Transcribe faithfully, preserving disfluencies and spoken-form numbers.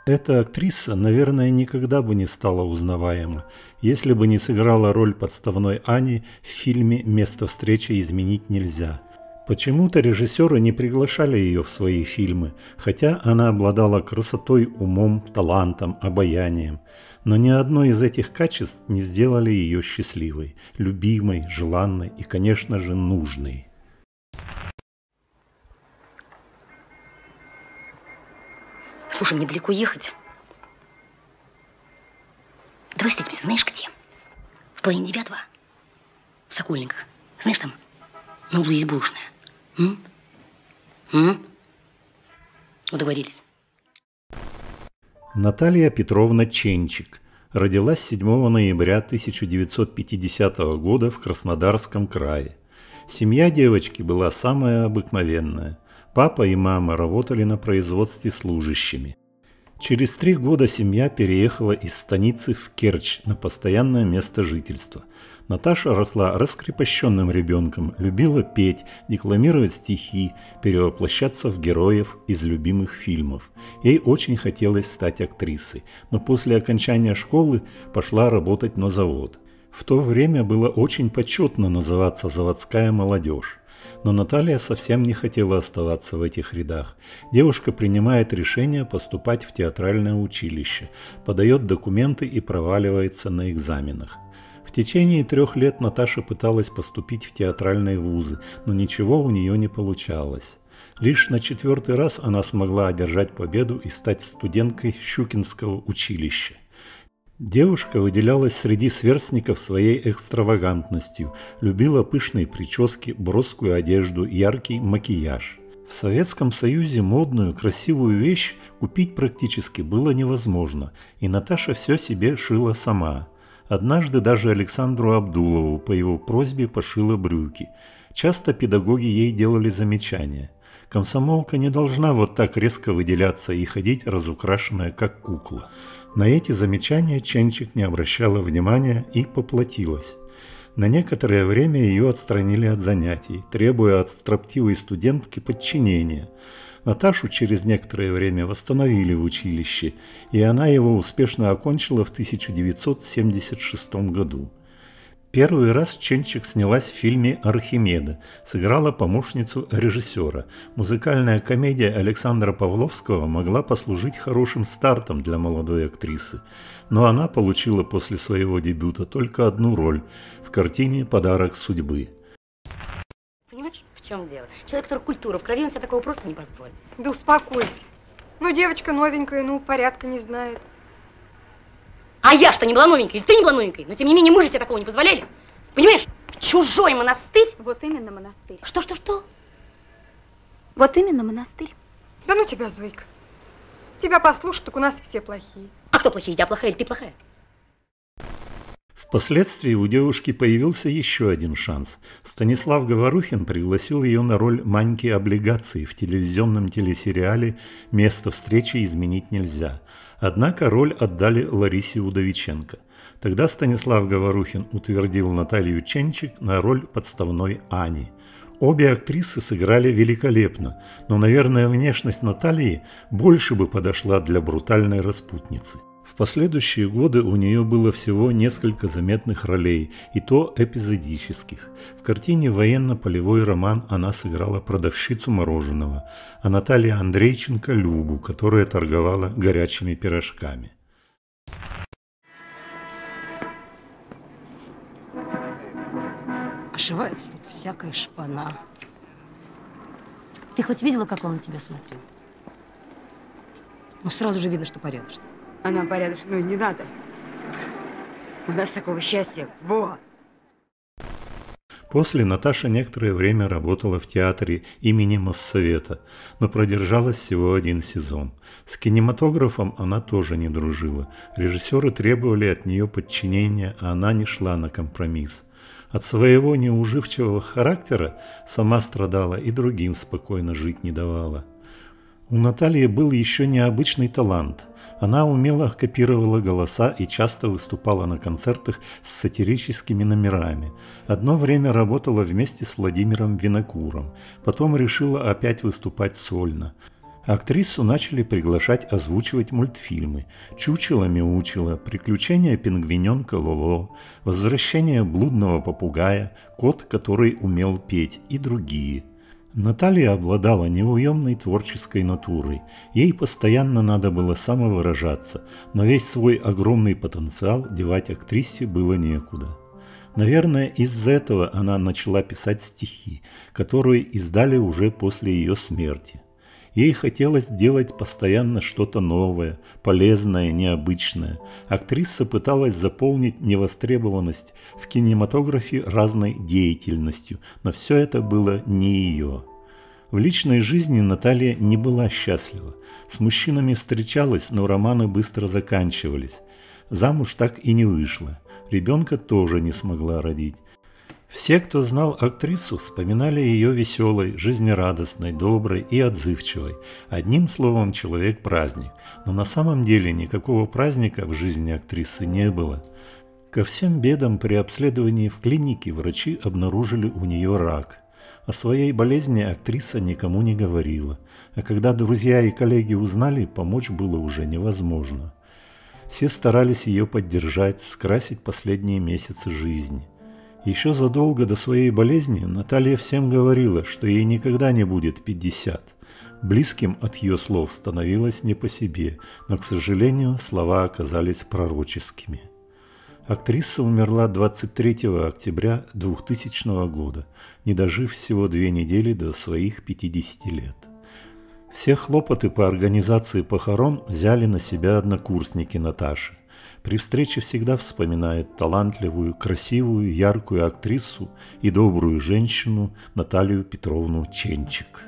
Эта актриса, наверное, никогда бы не стала узнаваема, если бы не сыграла роль подставной Ани в фильме «Место встречи изменить нельзя». Почему-то режиссеры не приглашали ее в свои фильмы, хотя она обладала красотой, умом, талантом, обаянием. Но ни одно из этих качеств не сделали ее счастливой, любимой, желанной и, конечно же, нужной. Слушай, мне далеко ехать. Давай встретимся, знаешь где? В половине девятого. В Сокольниках. Знаешь, там на углу есть булочная. М? М? Уговорились. Наталья Петровна Ченчик родилась седьмого ноября тысяча девятьсот пятидесятого года в Краснодарском крае. Семья девочки была самая обыкновенная. Папа и мама работали на производстве служащими. Через три года семья переехала из станицы в Керчь на постоянное место жительства. Наташа росла раскрепощенным ребенком, любила петь, декламировать стихи, перевоплощаться в героев из любимых фильмов. Ей очень хотелось стать актрисой, но после окончания школы пошла работать на завод. В то время было очень почетно называться «заводская молодежь». Но Наталья совсем не хотела оставаться в этих рядах. Девушка принимает решение поступать в театральное училище, подает документы и проваливается на экзаменах. В течение трех лет Наташа пыталась поступить в театральные вузы, но ничего у нее не получалось. Лишь на четвертый раз она смогла одержать победу и стать студенткой Щукинского училища. Девушка выделялась среди сверстников своей экстравагантностью, любила пышные прически, броскую одежду, яркий макияж. В Советском Союзе модную, красивую вещь купить практически было невозможно, и Наташа все себе шила сама. Однажды даже Александру Абдулову по его просьбе пошила брюки. Часто педагоги ей делали замечания. Комсомолка не должна вот так резко выделяться и ходить разукрашенная, как кукла. На эти замечания Ченчик не обращала внимания и поплатилась. На некоторое время ее отстранили от занятий, требуя от строптивой студентки подчинения. Наташу через некоторое время восстановили в училище, и она его успешно окончила в тысяча девятьсот семьдесят шестом году. Первый раз Ченчик снялась в фильме «Архимеда», сыграла помощницу режиссера. Музыкальная комедия Александра Павловского могла послужить хорошим стартом для молодой актрисы, но она получила после своего дебюта только одну роль в картине «Подарок судьбы». Понимаешь, в чем дело? Человек, который культура в крови, он себе такого просто не позволит. Да успокойся. Ну, девочка новенькая, ну, порядка не знает. А я что, не была новенькой? Или ты не была новенькой? Но тем не менее, мы же себе такого не позволяли. Понимаешь? В чужой монастырь. Вот именно монастырь. Что, что, что? Вот именно монастырь. Да ну тебя, Зойка. Тебя послушать, так у нас все плохие. А кто плохие? Я плохая или ты плохая? Впоследствии у девушки появился еще один шанс. Станислав Говорухин пригласил ее на роль Маньки Облигации в телевизионном телесериале «Место встречи изменить нельзя». Однако роль отдали Ларисе Удовиченко. Тогда Станислав Говорухин утвердил Наталью Ченчик на роль подставной Ани. Обе актрисы сыграли великолепно, но, наверное, внешность Натальи больше бы подошла для брутальной распутницы. В последующие годы у нее было всего несколько заметных ролей, и то эпизодических. В картине «Военно-полевой роман» она сыграла продавщицу мороженого, а Наталья Андрейченко – Любу, которая торговала горячими пирожками. Ошивается тут всякая шпана. Ты хоть видела, как он на тебя смотрел? Ну, сразу же видно, что порядочно. Она порядочная, ну не надо. У нас такого счастья. Во! После Наташа некоторое время работала в театре имени Моссовета, но продержалась всего один сезон. С кинематографом она тоже не дружила. Режиссеры требовали от нее подчинения, а она не шла на компромисс. От своего неуживчивого характера сама страдала и другим спокойно жить не давала. У Натальи был еще необычный талант. Она умело копировала голоса и часто выступала на концертах с сатирическими номерами. Одно время работала вместе с Владимиром Винокуром, потом решила опять выступать сольно. Актрису начали приглашать озвучивать мультфильмы «Чучело-мяучело», «Приключения пингвиненка Лоло», «Возвращение блудного попугая», «Кот, который умел петь» и другие. Наталья обладала неуемной творческой натурой. Ей постоянно надо было самовыражаться, но весь свой огромный потенциал девать актрисе было некуда. Наверное, из-за этого она начала писать стихи, которые издали уже после ее смерти. Ей хотелось делать постоянно что-то новое, полезное, необычное. Актриса пыталась заполнить невостребованность в кинематографе разной деятельностью, но все это было не ее. В личной жизни Наталья не была счастлива. С мужчинами встречалась, но романы быстро заканчивались. Замуж так и не вышла. Ребенка тоже не смогла родить. Все, кто знал актрису, вспоминали ее веселой, жизнерадостной, доброй и отзывчивой. Одним словом, человек-праздник. Но на самом деле никакого праздника в жизни актрисы не было. Ко всем бедам при обследовании в клинике врачи обнаружили у нее рак. О своей болезни актриса никому не говорила. А когда друзья и коллеги узнали, помочь было уже невозможно. Все старались ее поддержать, скрасить последние месяцы жизни. Еще задолго до своей болезни Наталья всем говорила, что ей никогда не будет пятьдесят. Близким от ее слов становилось не по себе, но, к сожалению, слова оказались пророческими. Актриса умерла двадцать третьего октября двухтысячного года, не дожив всего две недели до своих пятидесяти лет. Все хлопоты по организации похорон взяли на себя однокурсники Наташи. При встрече всегда вспоминает талантливую, красивую, яркую актрису и добрую женщину Наталью Петровну Ченчик.